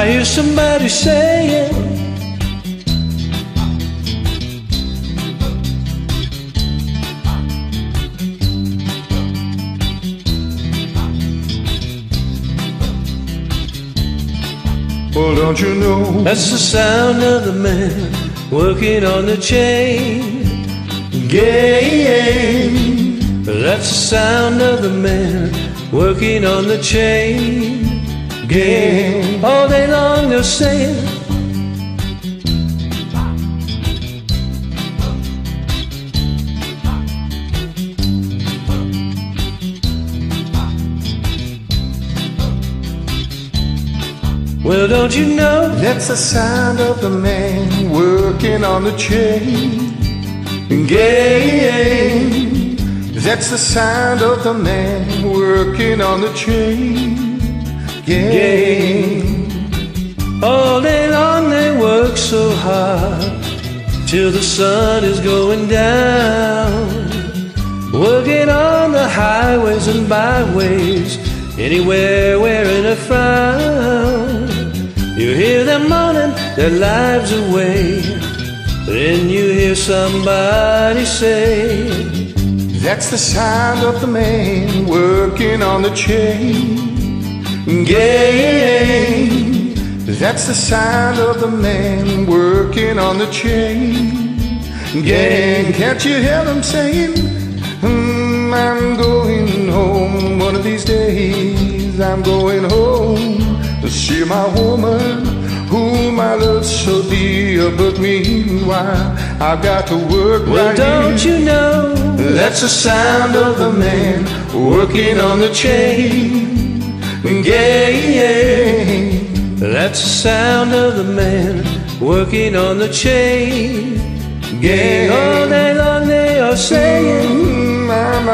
I hear somebody saying, well, don't you know that's the sound of the man working on the chain gang. That's the sound of the man working on the chain gang. All day long they're saying, well, don't you know that's the sound of the man working on the chain gang. That's the sound of the man working on the chain gang. All day long they work so hard till the sun is going down, working on the highways and byways, anywhere wearing a frown. You hear them moaning their lives away, then you hear somebody say, that's the sound of the man working on the chain gang. That's the sound of the man working on the chain gang. Can't you hear them saying, I'm going home one of these days. I'm going home to see my woman whom I love so dear. But meanwhile I've got to work. Well, right don't here. you know That's the sound of the man working on the chain gang. that's the sound of the man working on the chain gang. All day long they are saying,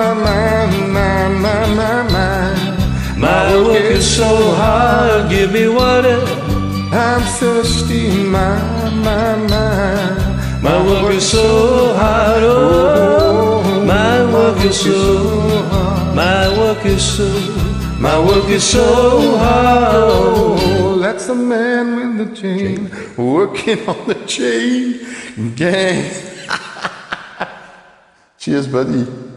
my work is so hard, give me water, I'm thirsty, my work is so hard, oh, my work is so hard, my work is so hard, oh, that's the man with the chain working on the chain gang. Cheers, buddy.